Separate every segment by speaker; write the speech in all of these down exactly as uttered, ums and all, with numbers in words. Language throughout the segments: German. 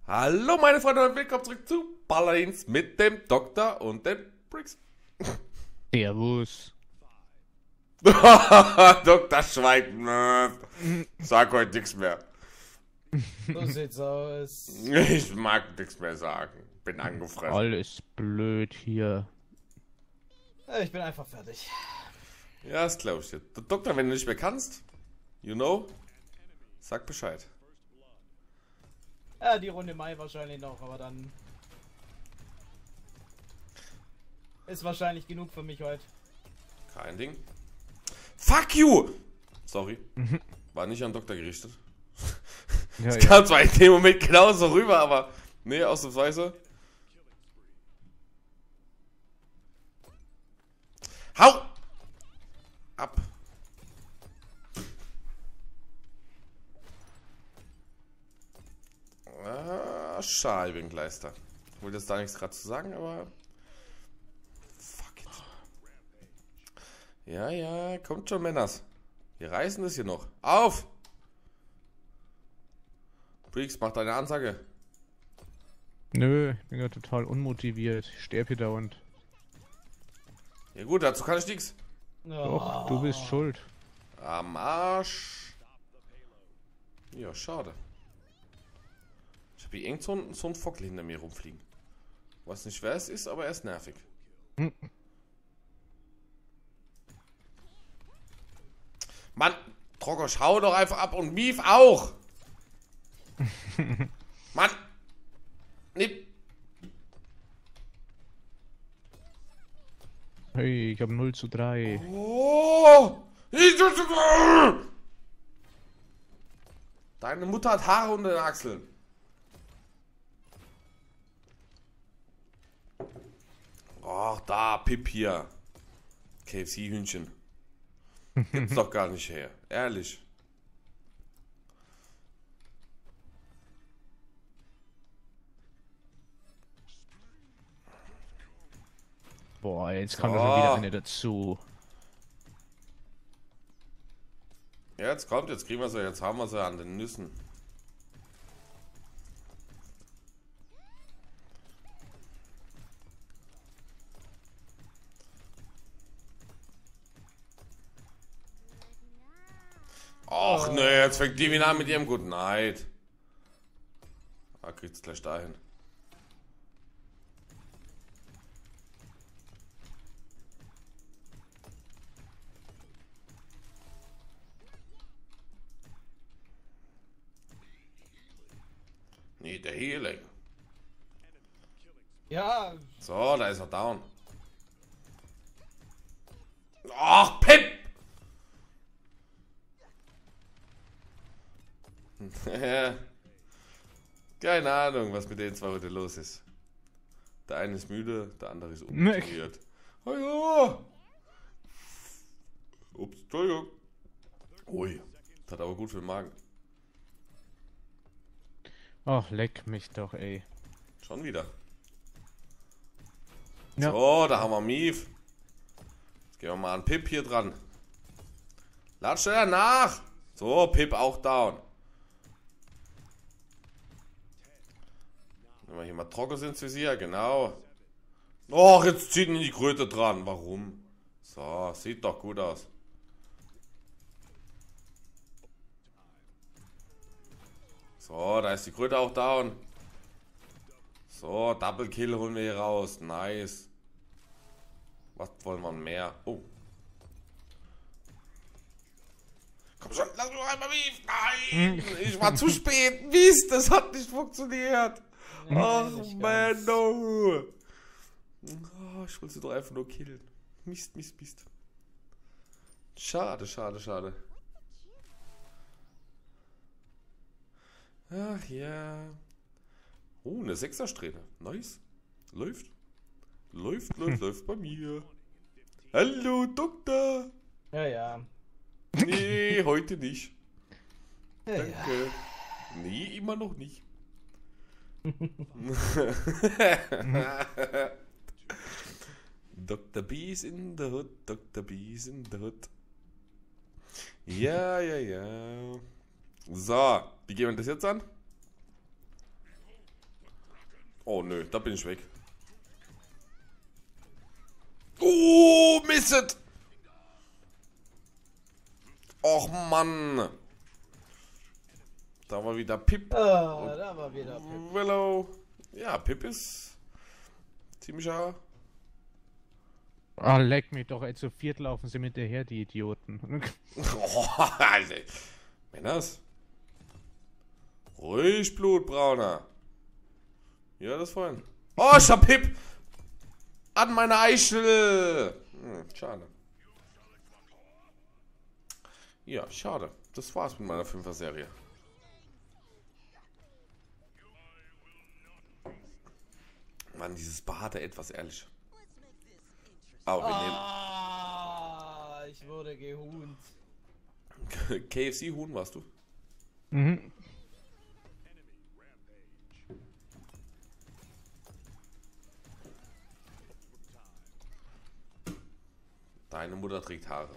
Speaker 1: Hallo meine Freunde und willkommen zurück zu Paladins mit dem Doktor und dem Briggs.
Speaker 2: Servus.
Speaker 1: Doktor schweigt. Sag heute nichts mehr.
Speaker 3: So sieht's aus.
Speaker 1: Ich mag nichts mehr sagen. Bin angefressen.
Speaker 2: Alles blöd hier.
Speaker 3: Ich bin einfach fertig.
Speaker 1: Ja, das glaube ich dir. Doktor, wenn du nicht mehr kannst, you know, sag Bescheid.
Speaker 3: Ja, die Runde Mai wahrscheinlich noch, aber dann ist wahrscheinlich genug für mich heute.
Speaker 1: Kein Ding. Fuck you! Sorry. War nicht an Doktor gerichtet.
Speaker 2: Ja,
Speaker 1: Es
Speaker 2: ja.
Speaker 1: kam zwar in dem Moment genauso rüber, aber nee, ausnahmsweise. Hau! Ab! Ah, Scheibenkleister. Ich wollte jetzt da nichts gerade zu sagen, aber. Fuck it. Ja, ja, kommt schon, Männers. Wir reißen das hier noch. Auf! Briggs, mach deine Ansage.
Speaker 2: Nö, ich bin ja total unmotiviert. Ich sterbe hier dauernd.
Speaker 1: Ja gut, dazu kann ich nichts.
Speaker 2: Doch, du bist schuld.
Speaker 1: Am Arsch. Ja, schade. Ich habe hier irgend so ein, so ein Fockel hinter mir rumfliegen. Weiß nicht, wer es ist, aber er ist nervig.
Speaker 2: Hm.
Speaker 1: Mann, Trocker, hau doch einfach ab und Mief auch. Mann. Nee.
Speaker 2: Hey, ich habe null zu drei.
Speaker 1: Oh. Deine Mutter hat Haare unter den Achseln. Ach, da, Pip hier. K F C-Hühnchen. Gibt's doch gar nicht her. Ehrlich.
Speaker 2: Boah, jetzt kommt
Speaker 1: So.
Speaker 2: da schon wieder eine dazu.
Speaker 1: Ja, jetzt kommt, jetzt kriegen wir sie, jetzt haben wir sie an den Nüssen. Och ne, jetzt fängt die wieder an mit ihrem Good Night. Ah, kriegt's gleich dahin. Nee, der Healing.
Speaker 3: Ja,
Speaker 1: So, da ist er down. Ach, Pip! Keine Ahnung, was mit den zwei heute los ist. Der eine ist müde, der andere ist unmotiviert. Oh ja. Ups, Entschuldigung. Ui, das hat aber gut für den Magen.
Speaker 2: Ach, leck mich doch, ey.
Speaker 1: Schon wieder.
Speaker 2: Ja.
Speaker 1: So, da haben wir Mief. Jetzt gehen wir mal an Pip hier dran. Latscht er nach. So, Pip auch down. Wenn wir hier mal trocken sind ins Visier, genau. Och, jetzt zieht ihn die Kröte dran. Warum? So, sieht doch gut aus. So, da ist die Kröte auch down. So, Double Kill holen wir hier raus. Nice. Was wollen wir mehr? Oh. Komm schon, lass mich einmal Mief. Nein, ich war zu spät. Mist, das hat nicht funktioniert. Ach, man, no. Oh, ich wollte sie doch einfach nur killen. Mist, Mist, Mist. Schade, schade, schade. Ach ja. Oh, eine Sechsersträhne. Nice. Läuft. Läuft, läuft, läuft bei mir. Hallo, Doktor.
Speaker 3: ja, ja.
Speaker 1: Nee, heute nicht.
Speaker 3: ja, ja.
Speaker 1: Danke. Nee, immer noch nicht. Doktor B is in the hood, Doktor B is in the hood. Ja, ja, ja. So, wie gehen wir das jetzt an? Oh nö, da bin ich weg. Oh, misset! Och Mann! Da war wieder Pip.
Speaker 3: Ah, da war wieder Pip.
Speaker 1: Willow. Ja, Pip ist ziemlicher.
Speaker 2: Ah, leck mich doch, ey, zu viert laufen sie mit her, die Idioten.
Speaker 1: Oh, Alter. Männers. Ruhig, Blutbrauner. Ja, das vorhin. Oh, ich hab Pip an meine Eichel. Hm, schade. Ja, schade. Das war's mit meiner Fünfer-Serie. Mann, dieses behaarte etwas, ehrlich. Aber wir
Speaker 3: Ah, ich wurde gehunt.
Speaker 1: nehmen. K F C-Huhn warst du?
Speaker 2: Mhm.
Speaker 1: Deine Mutter trägt Haare.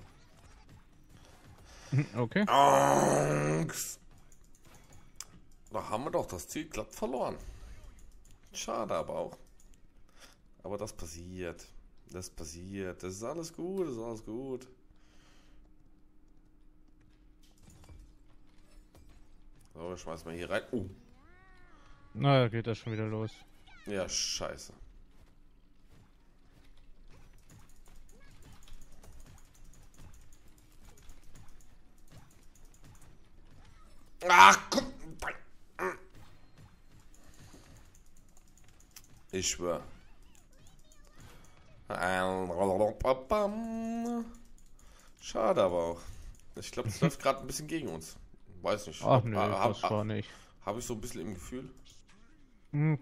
Speaker 2: Okay.
Speaker 1: Angst. Da haben wir doch das Ziel glatt verloren. Schade aber auch. Aber das passiert. Das passiert. Das ist alles gut. Das ist alles gut. So, wir schmeißen mal hier rein. Oh.
Speaker 2: Na, da geht das schon wieder los.
Speaker 1: Ja, scheiße. Ach, guck. Ich schwör. Schade aber auch. Ich glaube, es läuft gerade ein bisschen gegen uns. Weiß nicht.
Speaker 2: Ach nö,
Speaker 1: Hab-
Speaker 2: das war nicht.
Speaker 1: Habe ich so ein bisschen im Gefühl.
Speaker 2: Hm.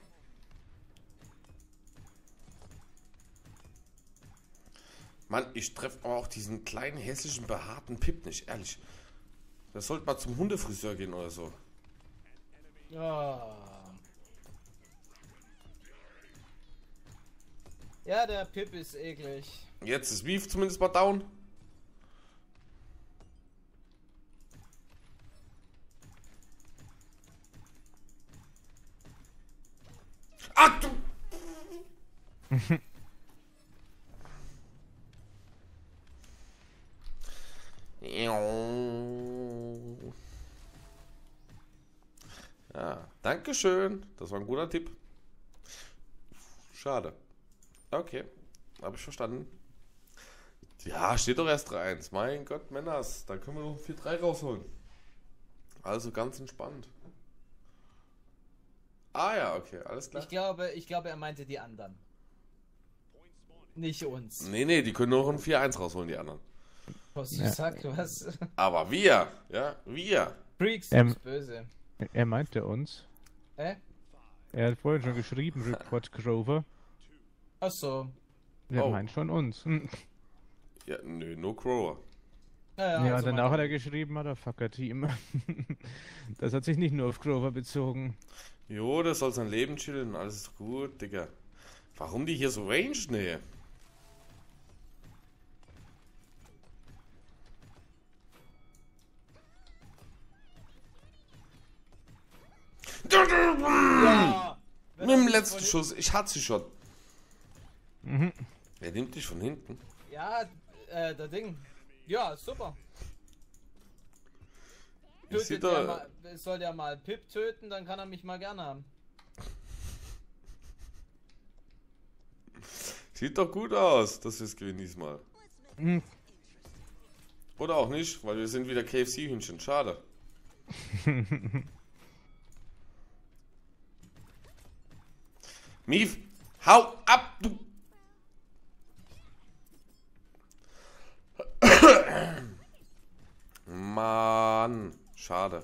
Speaker 1: Mann, ich treffe aber auch diesen kleinen hässlichen behaarten Pip nicht, ehrlich. Das sollte mal zum Hundefriseur gehen oder so.
Speaker 3: Ja. Ja, der Pip ist eklig.
Speaker 1: Jetzt ist Beef zumindest mal down. Ach du! Ja, danke schön. Das war ein guter Tipp. Schade. Okay, habe ich verstanden. Ja, steht doch erst drei eins. Mein Gott, Männers, da können wir noch vier drei rausholen. Also ganz entspannt. Ah ja, okay, alles klar.
Speaker 3: Ich glaube, ich glaube, er meinte die anderen. Nicht uns.
Speaker 1: Nee, nee, die können noch ein vier eins rausholen, die anderen.
Speaker 3: Was
Speaker 2: Ja.
Speaker 3: du sagst, was?
Speaker 1: Aber wir, ja, wir.
Speaker 3: Freaks,
Speaker 2: Ähm.
Speaker 3: ist böse.
Speaker 2: Er meinte uns.
Speaker 3: Hä?
Speaker 2: Er hat vorhin schon geschrieben, Report Grover.
Speaker 3: Ach so.
Speaker 2: Der
Speaker 1: Oh.
Speaker 2: meint schon uns. Hm.
Speaker 1: Ja, nö, no Crower.
Speaker 3: Ja,
Speaker 2: Ja,
Speaker 3: also
Speaker 2: danach
Speaker 3: meine-
Speaker 2: hat er geschrieben, Motherfucker-Team. Das hat sich nicht nur auf Grover bezogen.
Speaker 1: Jo, der soll sein Leben chillen, alles ist gut, Digga. Warum die hier so range, nee?
Speaker 3: Ja,
Speaker 1: Mit dem letzten Schuss, ich hatte sie schon.
Speaker 2: Mhm.
Speaker 1: Er nimmt dich von hinten.
Speaker 3: Ja, äh, der Ding. Ja, super.
Speaker 1: Ich seh
Speaker 3: Tötet der
Speaker 1: da,
Speaker 3: mal, soll der mal Pip töten, dann kann er mich mal gerne haben.
Speaker 1: sieht doch gut aus, dass wir es gewinnen diesmal.
Speaker 2: Hm.
Speaker 1: Oder auch nicht, weil wir sind wieder K F C-Hühnchen. Schade. Mief, hau ab, du! Mann, schade.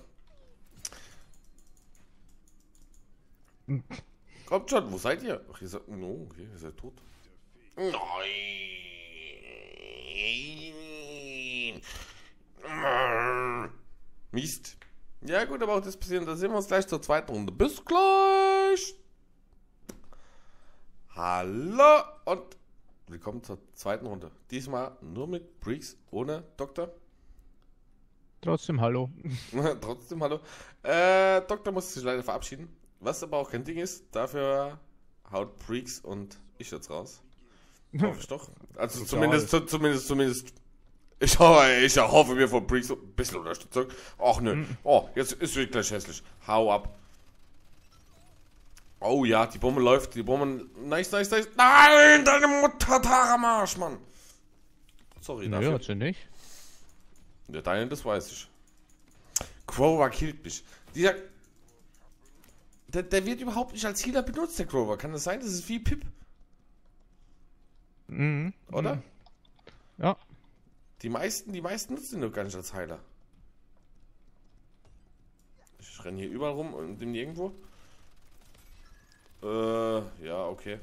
Speaker 1: Kommt schon, wo seid ihr? Ach, ihr seid, no, okay, ihr seid tot. Nein! Mist. Ja gut, aber auch das passiert. Da sehen wir uns gleich zur zweiten Runde. Bis gleich! Hallo und willkommen zur zweiten Runde. Diesmal nur mit Breeks, ohne Doktor.
Speaker 2: Trotzdem hallo.
Speaker 1: Trotzdem hallo. Äh, Doktor musste sich leider verabschieden, Was aber auch kein Ding ist, dafür haut Freaks und ich jetzt raus. Hoffe ich doch. Also zumindest, zu, zumindest, zumindest. Ich hoffe, ich hoffe mir von Freaks ein bisschen Unterstützung. Ach nö. Mhm. Oh, jetzt ist es gleich hässlich. Hau ab. Oh ja, die Bombe läuft. Die Bombe. Nice, nice, nice. Nein, deine Mutter Taramarsch, Mann. Sorry,
Speaker 2: dafür. Ja, hat sie nicht.
Speaker 1: Ja, deine, das weiß ich. Grover killt mich. Dieser. Der, der wird überhaupt nicht als Healer benutzt, der Grover. Kann das sein? Das ist wie Pip.
Speaker 2: Mhm.
Speaker 1: Oder?
Speaker 2: Mhm. Ja.
Speaker 1: Die meisten, die meisten nutzen ihn doch gar nicht als Heiler. Ich renne hier überall rum und bin nirgendwo. Äh, ja, okay.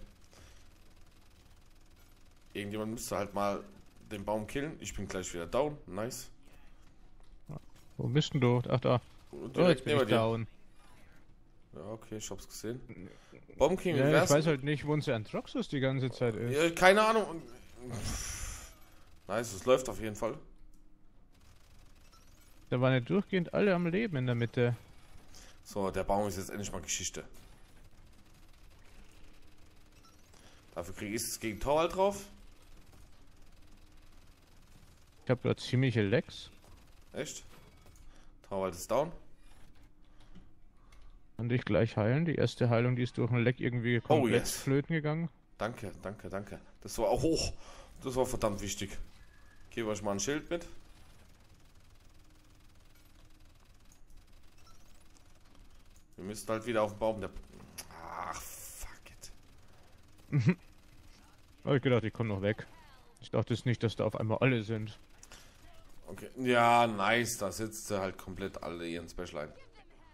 Speaker 1: Irgendjemand müsste halt mal den Baum killen. Ich bin gleich wieder down. Nice.
Speaker 2: Wo bist denn du? Ach da. Oh, jetzt bin ich down.
Speaker 1: Ja, okay, ich hab's gesehen. Bomb King,
Speaker 2: ja, ich weiß halt nicht, wo unser Anthroxus die ganze Zeit ist.
Speaker 1: Ja, keine Ahnung. Nice, es läuft auf jeden Fall.
Speaker 2: Da waren ja durchgehend alle am Leben in der Mitte.
Speaker 1: So, der Baum ist jetzt endlich mal Geschichte. Dafür kriege ich es gegen Torwald drauf.
Speaker 2: Ich habe da ziemliche Lecks.
Speaker 1: Echt? Torwald ist down.
Speaker 2: Kann dich gleich heilen. Die erste Heilung, die ist durch ein Leck irgendwie komplett
Speaker 1: oh, yes.
Speaker 2: flöten gegangen.
Speaker 1: Danke, danke, danke. Das war auch hoch. Das war verdammt wichtig. Gebe euch mal ein Schild mit. Wir müssen halt wieder auf den Baum. Der ach, fuck it.
Speaker 2: Hab ich gedacht, ich komme noch weg. Ich dachte jetzt nicht, dass da auf einmal alle sind.
Speaker 1: Okay, ja, nice. Da sitzt sie halt komplett alle ihren Special ein.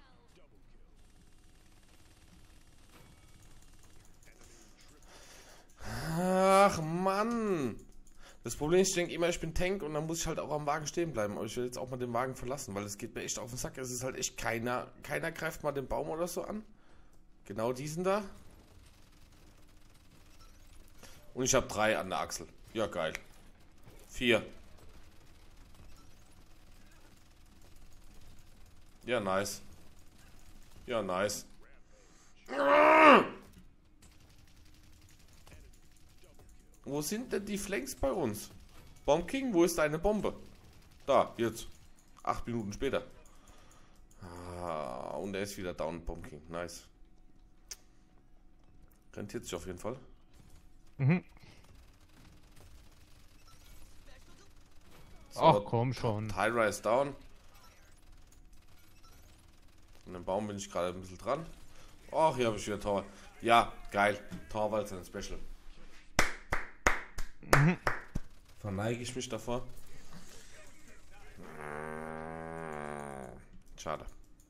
Speaker 1: Ach, Mann. Das Problem ist, ich denke immer, ich bin Tank und dann muss ich halt auch am Wagen stehen bleiben. Aber ich will jetzt auch mal den Wagen verlassen, weil es geht mir echt auf den Sack. Es ist halt echt keiner, keiner greift mal den Baum oder so an. Genau diesen da. Und ich habe drei an der Achsel. Ja, geil. Vier. Ja, nice. Ja, nice. Wo sind denn die Flanks bei uns? Bomb King, wo ist deine Bombe? Da, jetzt. Acht Minuten später. Ah, und er ist wieder down, Bomb King. Nice. Rentiert sich auf jeden Fall.
Speaker 2: Mhm.
Speaker 1: So,
Speaker 2: ach komm schon.
Speaker 1: Tyra ist down. Und den Baum bin ich gerade ein bisschen dran. Ach, hier habe ich wieder Torwald. Ja, geil. Torwald sein Special. Mhm. Verneige ich mich davor. Schade.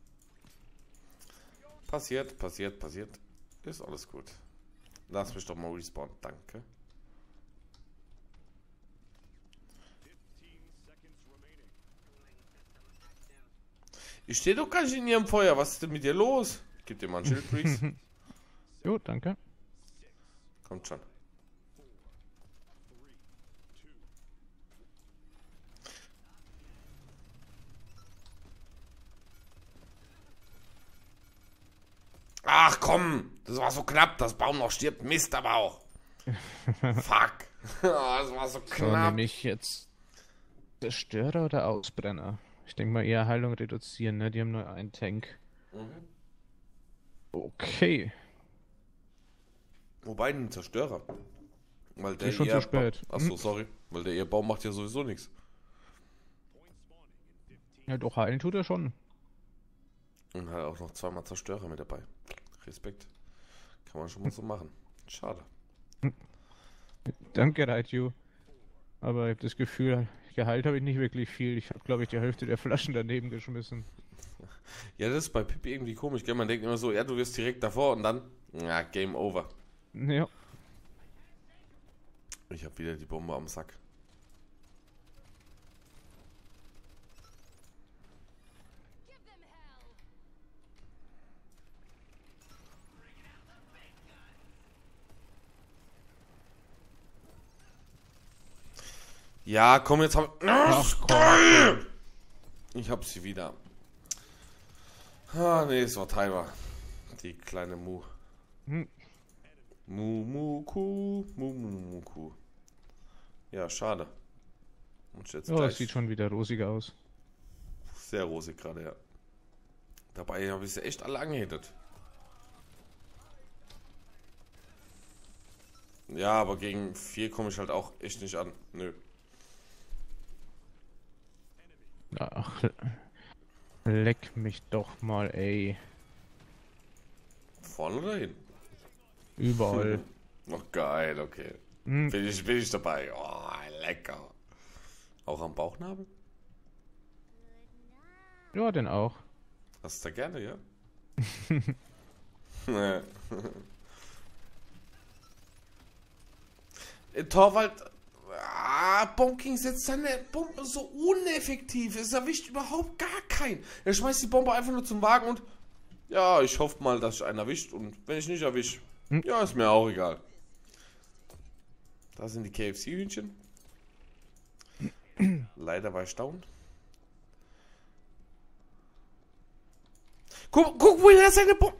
Speaker 1: Passiert, passiert, passiert. Ist alles gut. Lass mich doch mal respawnen. Danke. Ich stehe doch gar nicht in ihrem Feuer. Was ist denn mit dir los? Gib dir mal ein Schild, Freaks.
Speaker 2: Jo, danke.
Speaker 1: Kommt schon. Ach komm, das war so knapp, dass Baum noch stirbt. Mist aber auch. Fuck. Das war so knapp.
Speaker 2: So, nehme ich jetzt Zerstörer oder Ausbrenner? Ich denke mal eher Heilung reduzieren, ne? Die haben nur einen Tank. Mhm. Okay.
Speaker 1: Wobei ein Zerstörer. Weil der
Speaker 2: ist schon zu spät.
Speaker 1: Achso, sorry. Weil der ihr Baum macht ja sowieso nichts.
Speaker 2: Ja, doch, heilen tut er schon.
Speaker 1: Und halt auch noch zweimal Zerstörer mit dabei. Respekt. Kann man schon mal so machen. Schade.
Speaker 2: Danke, Raichu. Aber ich habe das Gefühl, geheilt habe ich nicht wirklich viel. Ich habe, glaube ich, die Hälfte der Flaschen daneben geschmissen.
Speaker 1: Ja, das ist bei Pip irgendwie komisch, gell? Man denkt immer so, ja, du wirst direkt davor und dann, ja, Game Over.
Speaker 2: Ja.
Speaker 1: Ich habe wieder die Bombe am Sack. Ja, komm, jetzt hab ich... Ach, komm. Ich hab sie wieder. Ah, nee, es war Tyra. die kleine Mu.
Speaker 2: Hm.
Speaker 1: Mu, Mu, Kuh. Mu, Mu, Mu, Kuh. Ja, schade. Und jetzt
Speaker 2: Ja,
Speaker 1: gleich
Speaker 2: es sieht schon wieder rosiger aus.
Speaker 1: sehr rosig gerade, ja. Dabei habe ich sie echt alle angehittet. Ja, aber gegen vier komme ich halt auch echt nicht an. Nö.
Speaker 2: Ach, leck mich doch mal, ey.
Speaker 1: Vorne oder hinten?
Speaker 2: Überall.
Speaker 1: Noch geil, okay.
Speaker 2: Hm.
Speaker 1: Bin ich, bin ich dabei. Oh, lecker. Auch am Bauchnabel?
Speaker 2: Ja, den auch.
Speaker 1: Hast du da gerne, ja? Nee. Torwald. Ah, Bonking setzt seine Bombe so uneffektiv. Es erwischt überhaupt gar keinen. Er schmeißt die Bombe einfach nur zum Wagen und. Ja, ich hoffe mal, dass ich einen erwischt. Und wenn ich nicht erwische,
Speaker 2: Hm.
Speaker 1: ja, ist mir auch egal. Da sind die K F C-Hühnchen. Leider war ich down. Guck, guck, wo er seine Bombe.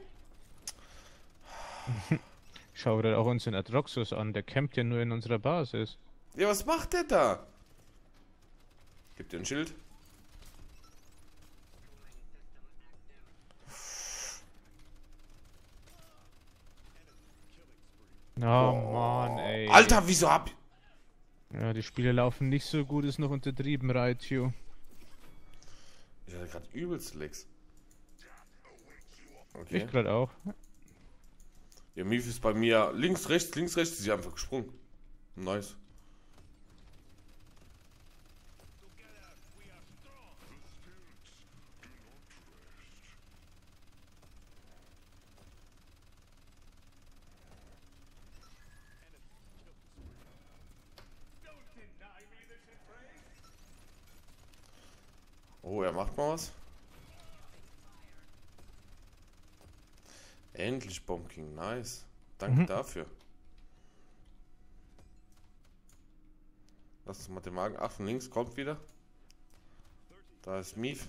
Speaker 2: Schau dir auch unseren Atroxus an, der campt ja nur in unserer Basis.
Speaker 1: Ja, was macht der da? Gib dir ein Schild.
Speaker 2: Oh, Mann, ey.
Speaker 1: Alter, wieso hab ich...
Speaker 2: Ja, die Spiele laufen nicht so gut, ist noch untertrieben, Raichu.
Speaker 1: Ich hatte gerade übelst Lecks. Okay.
Speaker 2: Ich gerade auch.
Speaker 1: Ja, Mief ist bei mir links, rechts, links, rechts. Sie ist einfach gesprungen. Nice. Oh, er macht mal was. Endlich Bomb King, nice. Danke
Speaker 2: Mhm.
Speaker 1: dafür. Lass uns mal den Magen. Ach, von links kommt wieder. Da ist Mief.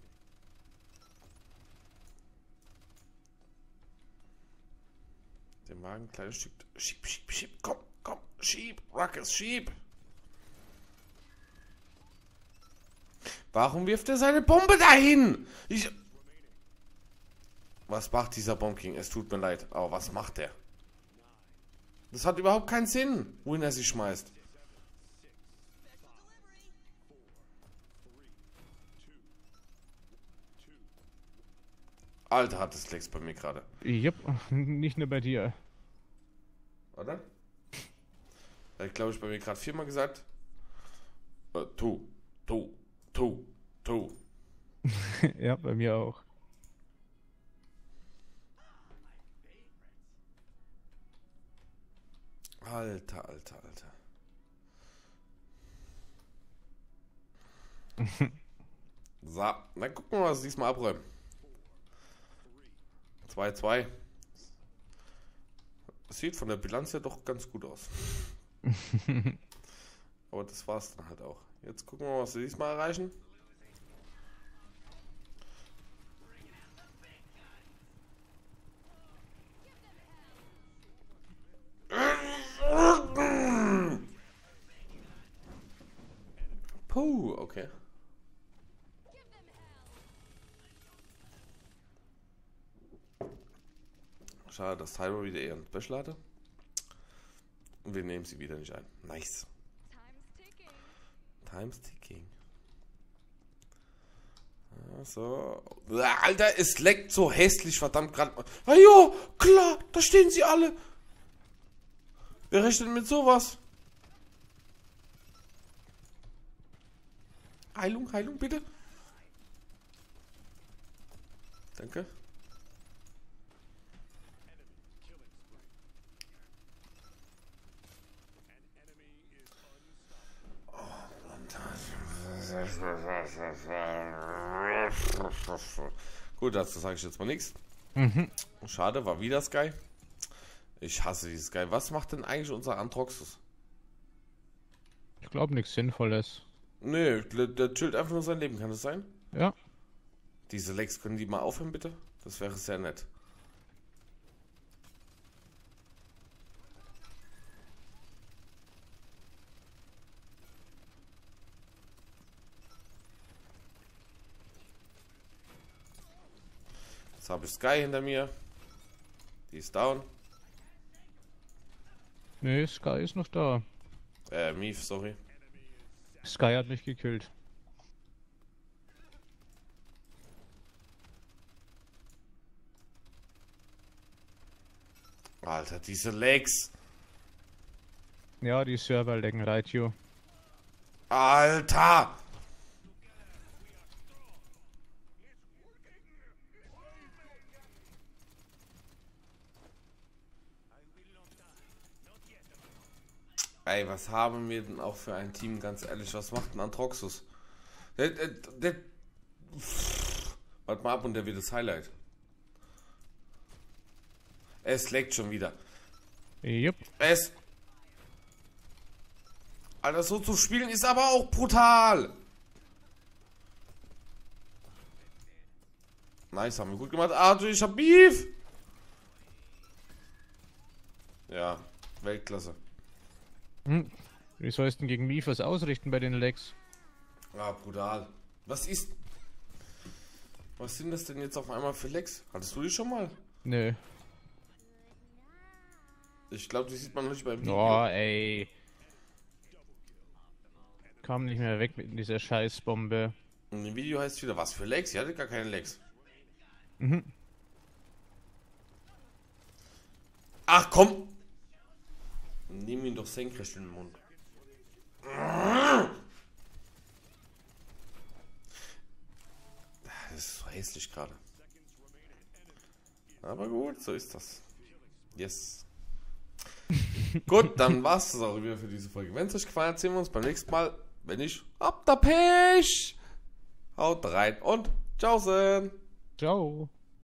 Speaker 1: Den Magen, kleines Stück. Schieb, schieb, schieb. Komm, komm. Schieb. Ruckus, schieb. Warum wirft er seine Bombe dahin? Ich... Was macht dieser Bomb King? Es tut mir leid, aber was macht der? Das hat überhaupt keinen Sinn, wohin er sich schmeißt. Alter, hat das Klecks bei mir gerade.
Speaker 2: Jupp, nicht nur bei dir.
Speaker 1: Oder? Ich glaube, ich bei mir gerade viermal gesagt. Äh, tu, tu, tu, tu.
Speaker 2: Ja, bei mir auch.
Speaker 1: Alter, alter, alter. So, dann gucken wir mal, was wir diesmal abräumen. zwei zwei. Das sieht von der Bilanz ja doch ganz gut aus. Aber das war's dann halt auch. Jetzt gucken wir mal, was wir diesmal erreichen. Puh, okay. Schade, dass Tyro wieder eher ein Special hatte. Und wir nehmen sie wieder nicht ein. Nice. Time's ticking. So. Alter, es leckt so hässlich, verdammt gerade. Ah ja, klar, da stehen sie alle. Wer rechnet mit sowas? Heilung, Heilung, bitte. Danke. Gut, dazu sage ich jetzt mal nichts.
Speaker 2: Mhm.
Speaker 1: Schade, war wieder Sky. Ich hasse dieses Sky. Was macht denn eigentlich unser Antroxus?
Speaker 2: Ich glaube nichts Sinnvolles.
Speaker 1: Nö, der, der chillt einfach nur sein Leben, kann das sein?
Speaker 2: Ja.
Speaker 1: Diese Legs, können die mal aufhören, bitte? Das wäre sehr nett. Jetzt habe ich Sky hinter mir. Die ist down.
Speaker 2: Nee, Sky ist noch da.
Speaker 1: Äh, Mief, sorry.
Speaker 2: Sky hat mich gekillt.
Speaker 1: Alter, diese Legs.
Speaker 2: Ja, die Server lecken right you.
Speaker 1: Alter! Ey, was haben wir denn auch für ein Team, ganz ehrlich? Was macht ein Antroxus? Der, der, der, warte mal ab und der wird das Highlight. Es leckt schon wieder.
Speaker 2: Jupp.
Speaker 1: Es. Alter, so zu spielen ist aber auch brutal. Nice, haben wir gut gemacht. Arthur, ich hab Beef. Ja, Weltklasse.
Speaker 2: Hm. Wie sollst du denn gegen mich was ausrichten bei den Legs?
Speaker 1: Ja, brutal. Was ist... Was sind das denn jetzt auf einmal für Legs? Hattest du die schon mal?
Speaker 2: Nö.
Speaker 1: Ich glaube, die sieht man noch nicht beim Video.
Speaker 2: Oh, ey. Kam nicht mehr weg mit dieser Scheißbombe.
Speaker 1: Und im Video heißt wieder, was für Legs? Sie hatte gar keine Legs.
Speaker 2: Mhm.
Speaker 1: Ach komm! Nimm ihn doch senkrecht in den Mund. Das ist so hässlich gerade. Aber gut, so ist das. Yes. Gut, dann war's das auch wieder für diese Folge. Wenn es euch gefallen hat, sehen wir uns beim nächsten Mal. Wenn nicht, ab der Pech! Haut rein und tschaußen!
Speaker 2: Ciao.